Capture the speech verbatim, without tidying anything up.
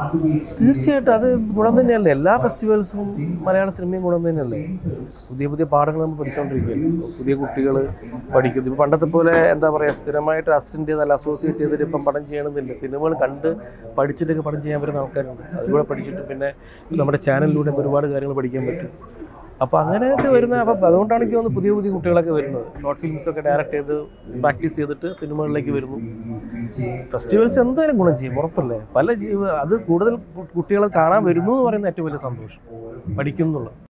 തീർച്ചയായിട്ടും അത് ഗുണം തന്നെയല്ലേ. എല്ലാ ഫെസ്റ്റിവൽസും മലയാള സിനിമയും ഗുണം തന്നെയല്ലേ. പുതിയ പുതിയ പാഠങ്ങൾ നമ്മൾ പഠിച്ചുകൊണ്ടിരിക്കുകയല്ലേ. പുതിയ കുട്ടികൾ പഠിക്കുന്നു. ഇപ്പോൾ പണ്ടത്തെ പോലെ എന്താ പറയുക, സ്ഥിരമായിട്ട് അസിസ്റ്റൻ്റ് ചെയ്ത് അല്ല അസോസിയേറ്റ് ചെയ്തിട്ട് ഇപ്പം പടം ചെയ്യണമെന്നില്ല. സിനിമകൾ കണ്ട് പഠിച്ചിട്ടൊക്കെ പടം ചെയ്യാൻ പറ്റുന്ന ആൾക്കാരുണ്ട്. അതിലൂടെ പഠിച്ചിട്ട് പിന്നെ നമ്മുടെ ചാനലിലൂടെ ഒരുപാട് കാര്യങ്ങൾ പഠിക്കാൻ പറ്റും. അപ്പോൾ അങ്ങനെയൊക്കെ വരുന്ന, അപ്പം അതുകൊണ്ടാണ് എനിക്ക് തോന്നുന്നത് പുതിയ പുതിയ കുട്ടികളൊക്കെ വരുന്നത്. ഷോർട്ട് ഫിലിംസൊക്കെ ഡയറക്റ്റ് ചെയ്ത് പ്രാക്ടീസ് ചെയ്തിട്ട് സിനിമകളിലേക്ക് വരുന്നു. ഫെസ്റ്റിവൽസ് എന്തായാലും ഗുണം ചെയ്യും, ഉറപ്പല്ലേ. പല ജീവ അത് കൂടുതൽ കുട്ടികൾ കാണാൻ വരുന്നു എന്ന് പറയുന്നത് ഏറ്റവും വലിയ സന്തോഷം, പഠിക്കുന്നുള്ളത്.